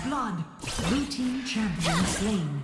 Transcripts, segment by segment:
blood. Blue team champion slain.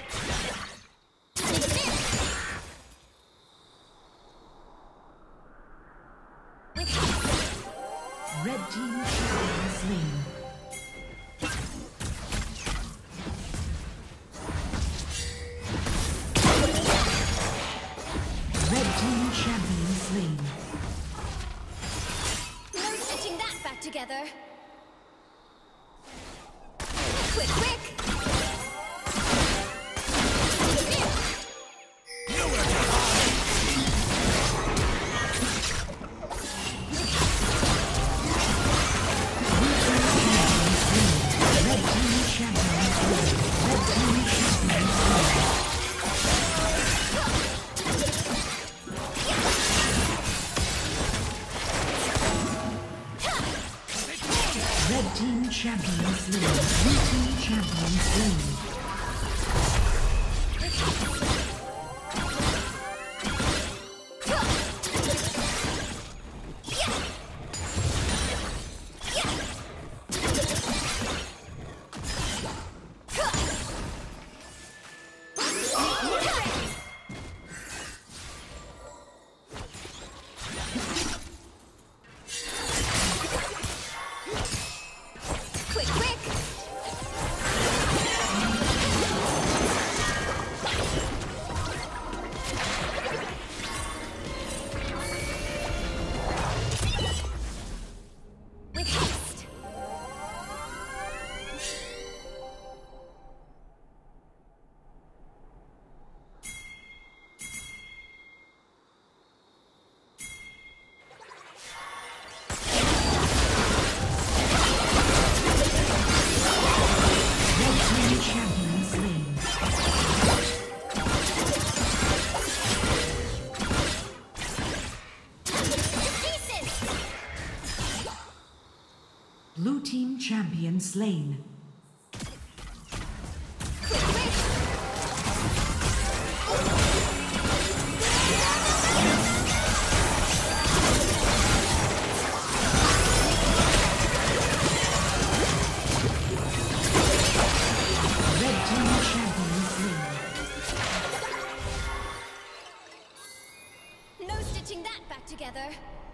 Red team champion slain. Red team champion slain. No stitching that back together. Quick, quick! Champion slain. Blue team champion slain. Blue team champion slain. No stitching that back together.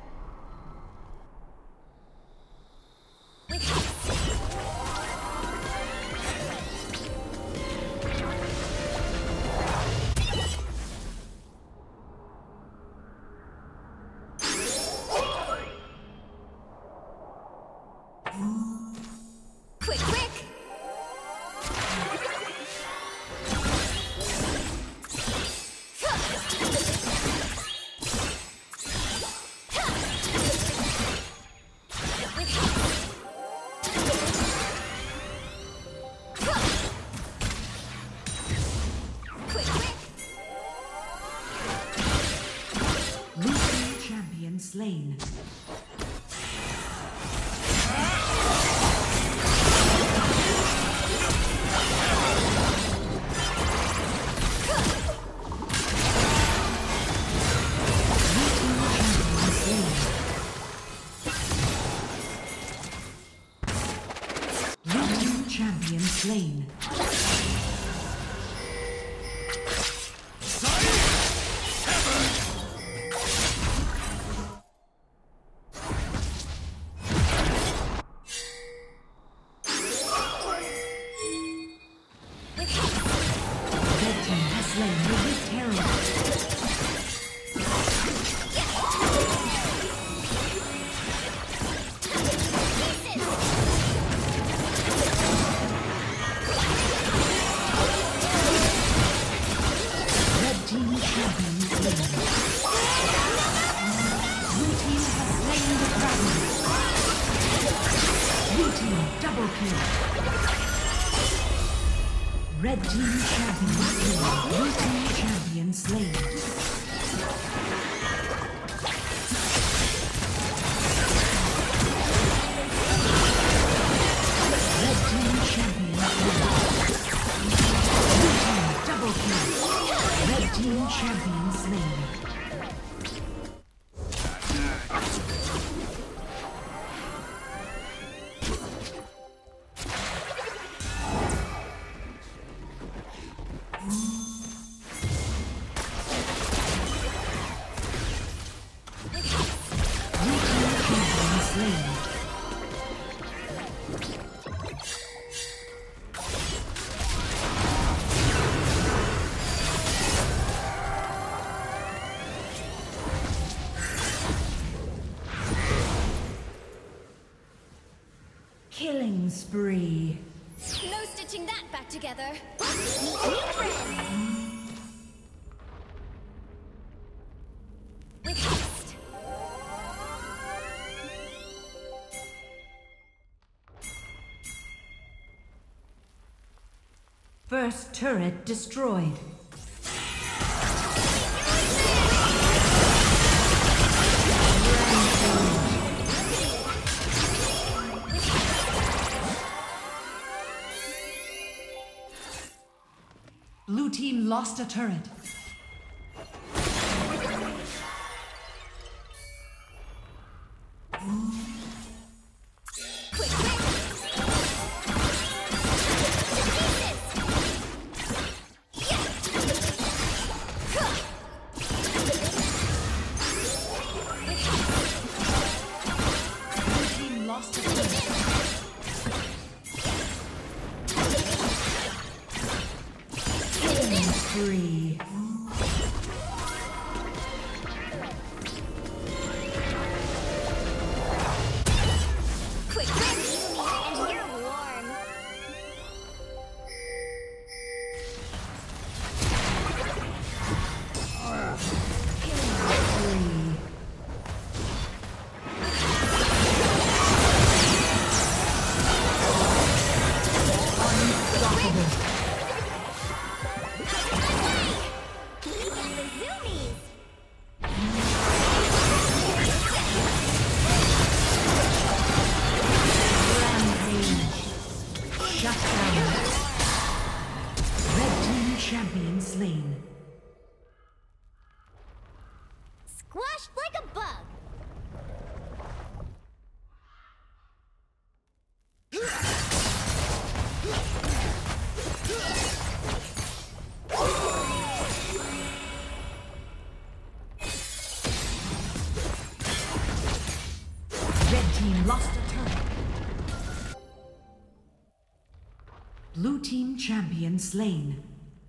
Quick, quick! Blue team champion slain. Champion slain. Red team has slain the terror. Red team champion slain. Blue team champion slain. Red team champion slain. Blue team double kill. Red team champion slain. spree. No stitching that back together. Meet new friend. With haste. First turret destroyed. Blue team lost a turret. Free. Quick, and you're warm. Champion slain. Squashed like a bug. Red team lost a turret. Blue team champion slain.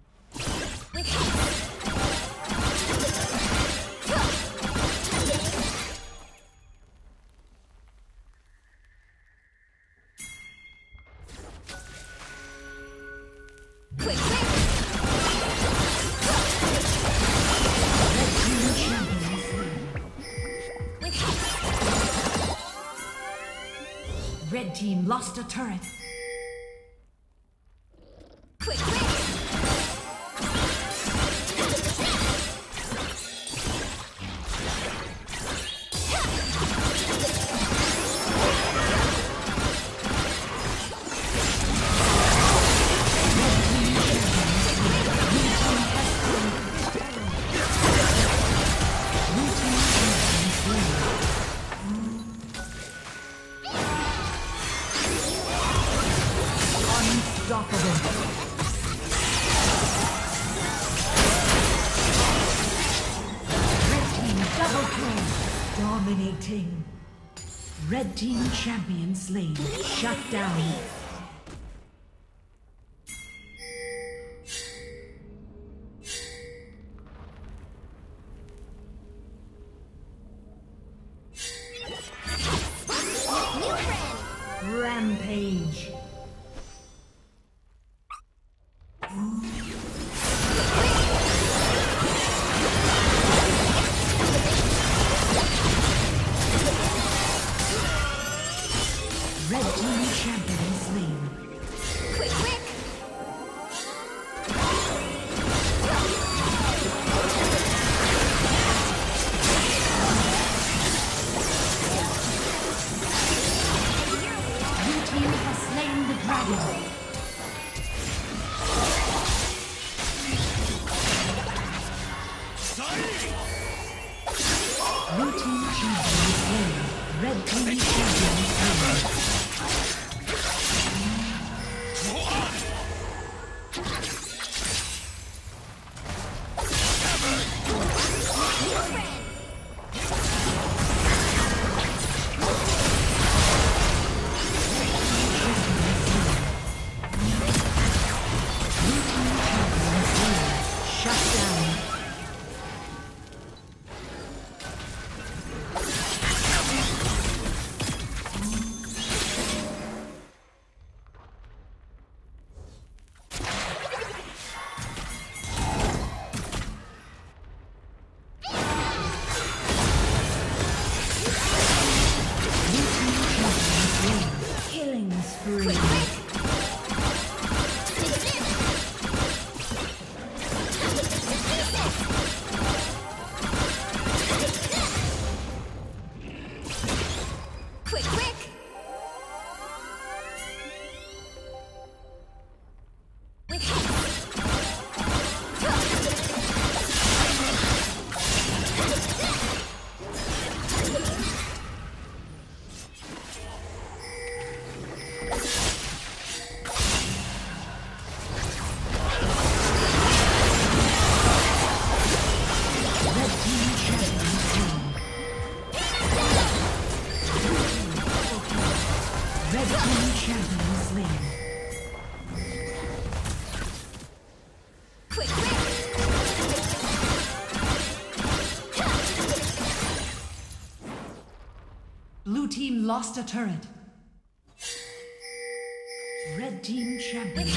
Red team lost a turret. Quick, Dominating. Red team champion slain. Shut down. Rampage. Red team champion slain. quick, quick. Blue team has slain the dragon. Blue team champion slain. Red team champion slain. lost a turret. Red team champion.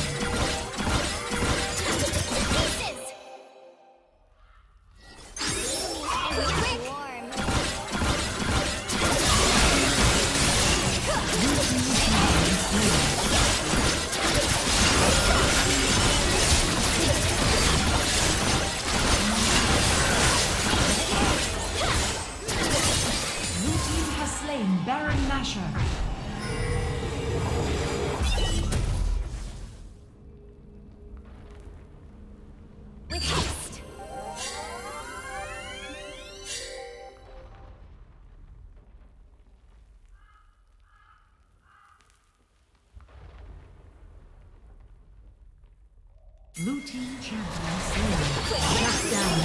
Blue team champion slain. Shut down.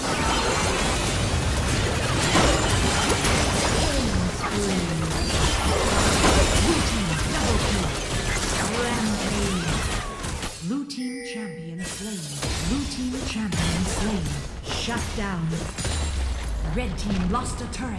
Blue team double kill. Rampage. Blue team champion slain. Blue team champion slain. Shut down. Red team lost a turret.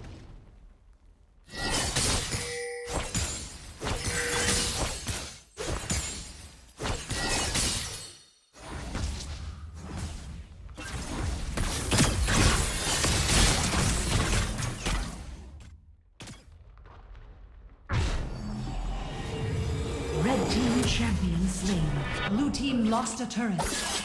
Red team champion slain. Blue team lost a turret.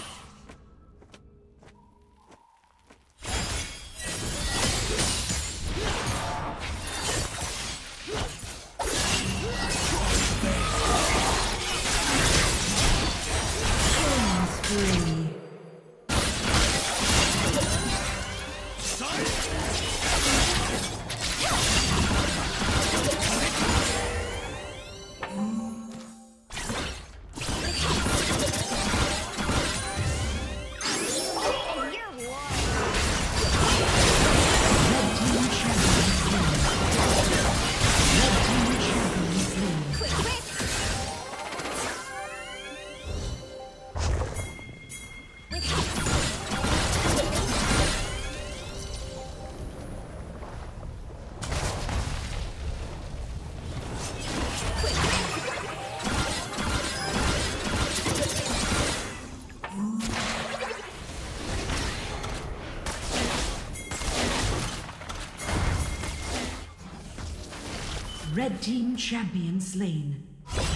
Red team champion slain.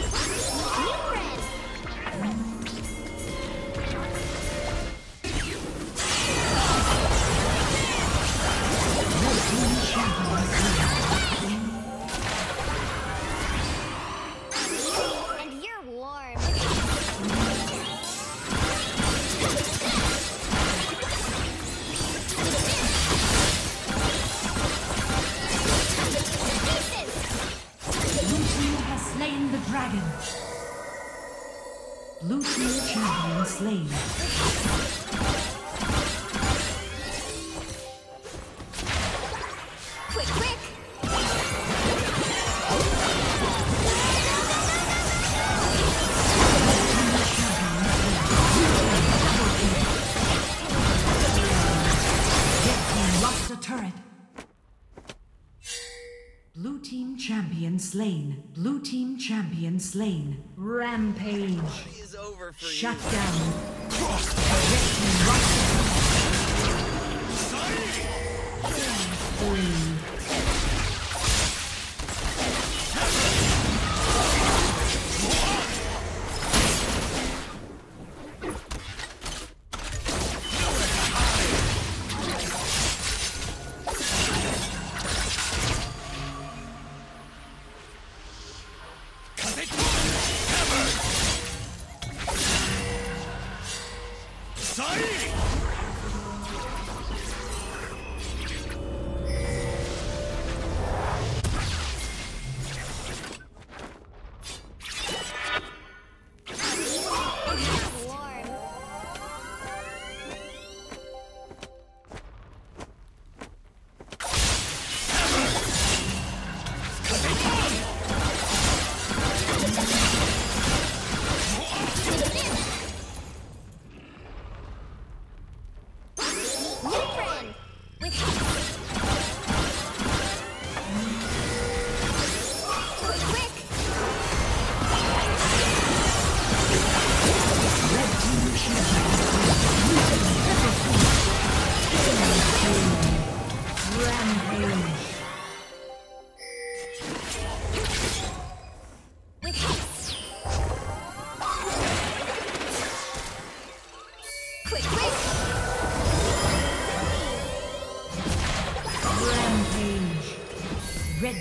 Blue team champion slain. Quick, quick! Lost a turret. Blue team champion slain. Blue team champion slain. Rampage. Is over for Shut you. down.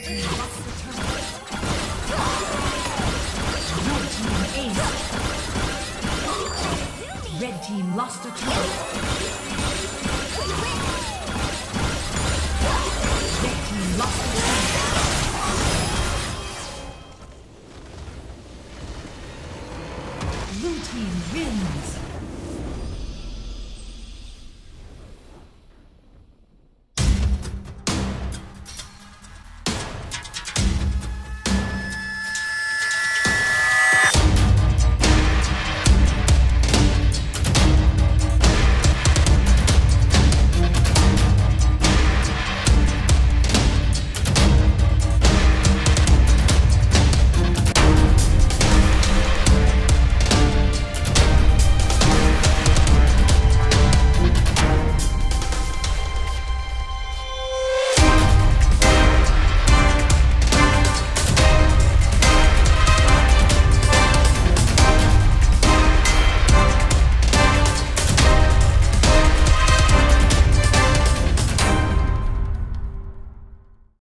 team lost the turret. Red team ace. Red team lost a turret. Red team lost a turret. Blue team wins.